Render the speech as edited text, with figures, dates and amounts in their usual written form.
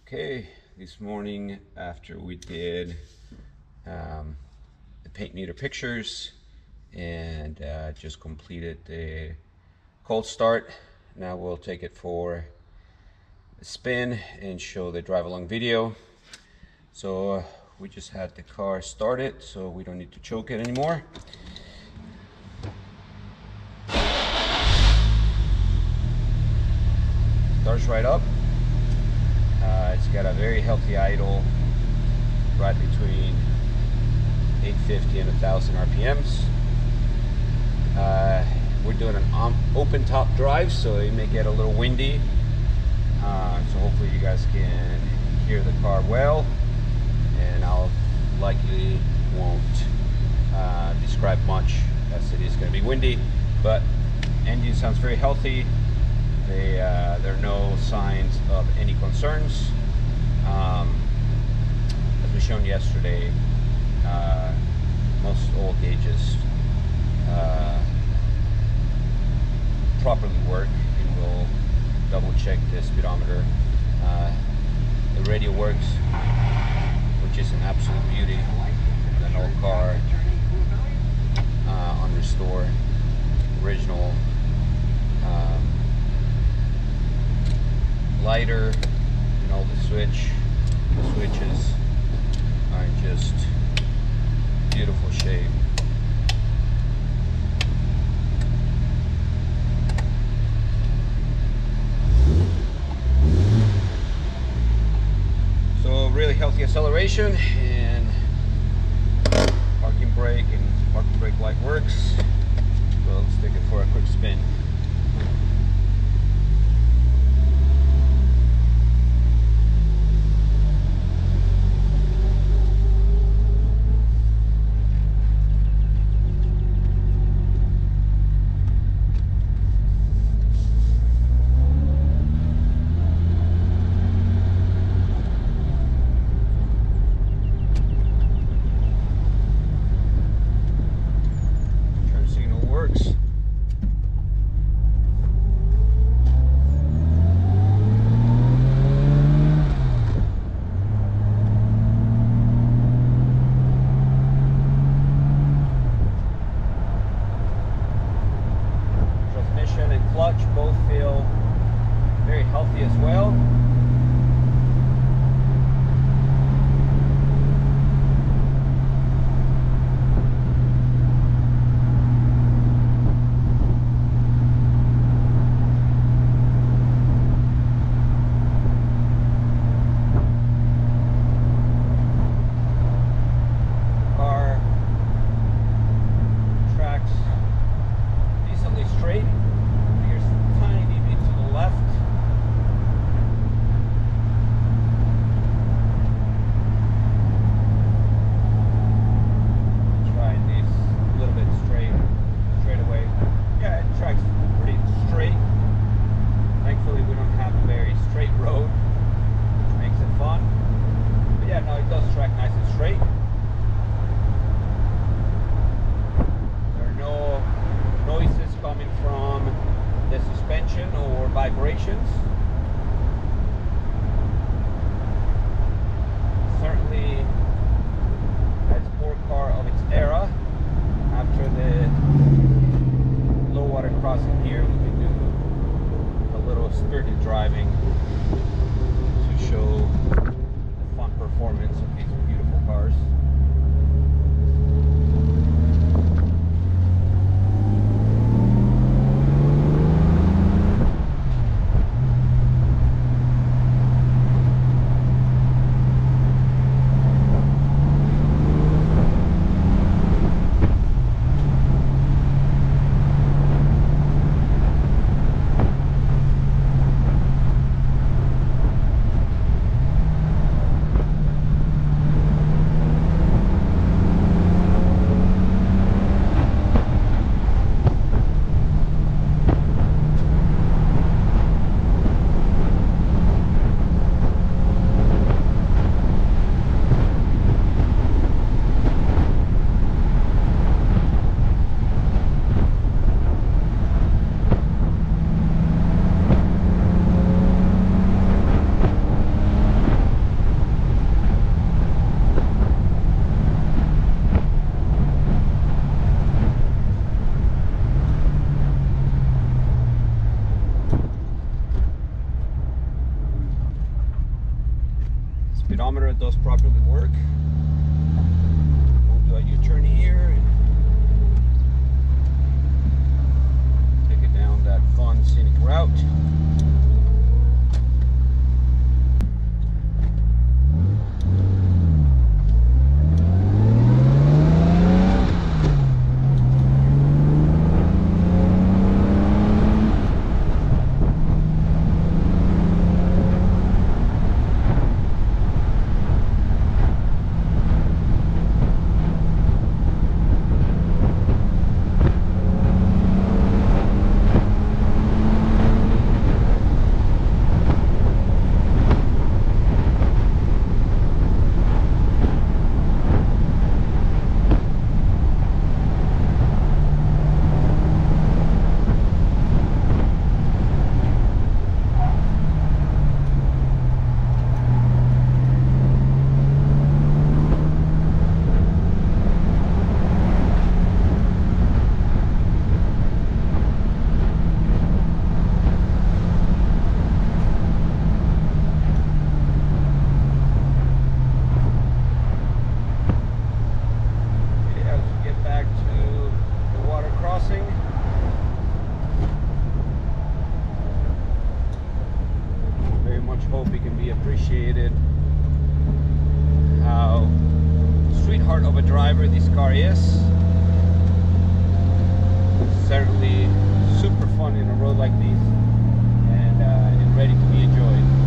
Okay, this morning after we did the paint meter pictures and just completed the cold start, now we'll take it for a spin and show the drive along video. So we just had the car started, so we don't need to choke it anymore. Starts right up. It's got a very healthy idle, right between 850 and 1000 RPMs. We're doing an open top drive, so it may get a little windy. So hopefully you guys can hear the car well, and I'll likely won't describe much as it is going to be windy, but engine sounds very healthy. There are no signs of any concerns. As we shown yesterday, most oil gauges properly work, and we'll double check the speedometer. The radio works, which is an absolute beauty in an old car on restore. Original lighter, and all the switches are in just beautiful shape. So really healthy acceleration, and parking brake light works. So let's take it for a quick spin. speedometer does properly work. We'll do a U-turn here and take it down that fun scenic route. Hope it can be appreciated how sweetheart of a driver this car is. Certainly super fun in a road like this, and ready to be enjoyed.